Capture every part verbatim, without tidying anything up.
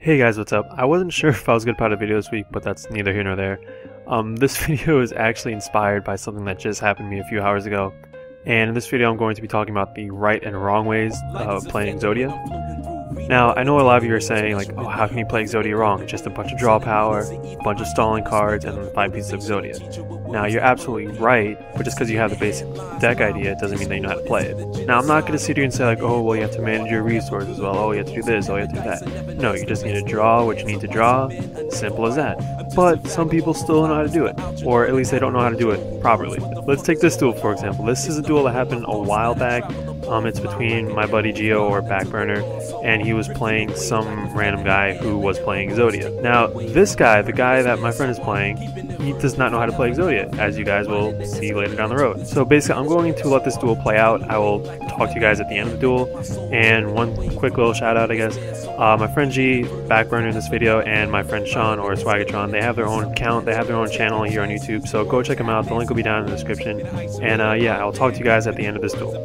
Hey guys, what's up? I wasn't sure if I was going to put out a video this week, but that's neither here nor there. Um, this video is actually inspired by something that just happened to me a few hours ago. And in this video I'm going to be talking about the right and wrong ways of playing Exodia. Now, I know a lot of you are saying like, oh, how can you play Exodia wrong? It's just a bunch of draw power, a bunch of stalling cards, and five pieces of Exodia. Now, you're absolutely right, but just because you have the basic deck idea, it doesn't mean that you know how to play it. Now, I'm not going to sit here and say like, oh, well, you have to manage your resources well, oh, you have to do this, oh, you have to do that. No, you just need to draw what you need to draw, simple as that. But some people still don't know how to do it, or at least they don't know how to do it properly. Let's take this duel, for example. This is a duel that happened a while back. Um, it's between my buddy Geo, or Backburner, and he was playing some random guy who was playing Exodia. Now, this guy, the guy that my friend is playing, he does not know how to play Exodia, as you guys will see later down the road. So basically, I'm going to let this duel play out. I will talk to you guys at the end of the duel. And one quick little shout out, I guess. Uh, my friend G, Backburner in this video, and my friend Sean, or Swagatron, they have their own account, they have their own channel here on YouTube, so go check them out. The link will be down in the description. And uh, yeah, I'll talk to you guys at the end of this duel.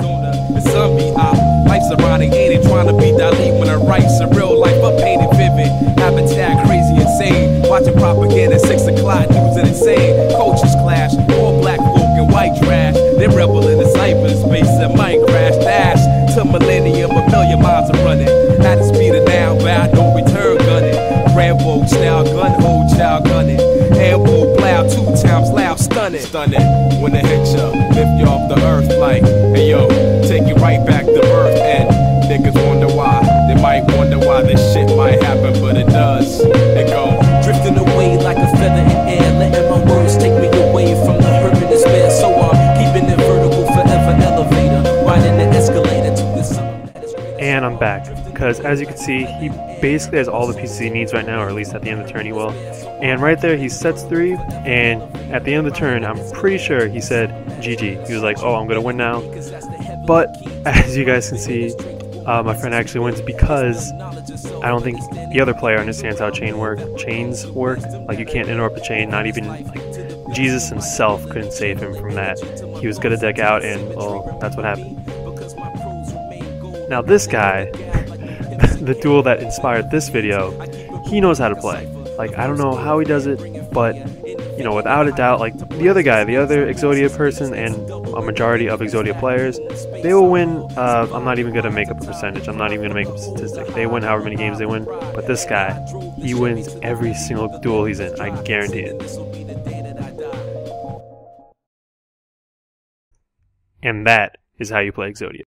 Life's ironic, ain't it? Trying to be Dali when I write some real life up painted vivid. Habitat crazy insane. Watching propaganda six o'clock news and insane. Cultures clash, all black folk and white trash. They rebel in the cyberspace and might crash. Dash to millennium, a million miles are running. At the speed of now, bound no return gunning. Rambo style gun, old child gunning. Ambo plow two times loud, stunning. Stunning when they hit ya, lift you off the earth like, hey yo, take you right back to birth. And niggas wonder why, they might wonder why this shit might happen, but it does. They go drifting away like a feather in air, letting my words take me away from the hurt and despair. So I'm keeping it vertical, forever elevator, riding the escalator to this summer. And I'm back, because as you can see, he basically has all the pieces he needs right now, or at least at the end of the turn he will. And right there he sets three, and at the end of the turn I'm pretty sure he said G G. He was like, oh, I'm gonna win now. But as you guys can see, uh, my friend actually wins because I don't think the other player understands how chain work chains work. Like, you can't interrupt a chain. Not even like Jesus himself couldn't save him from that. He was gonna deck out, and well, that's what happened. Now this guy, the duel that inspired this video, he knows how to play. Like, I don't know how he does it, but you know, without a doubt, like the other guy, the other Exodia person, and a majority of Exodia players, they will win. Uh, I'm not even going to make up a percentage. I'm not even going to make up a statistic. They win however many games they win. But this guy, he wins every single duel he's in. I guarantee it. And that is how you play Exodia.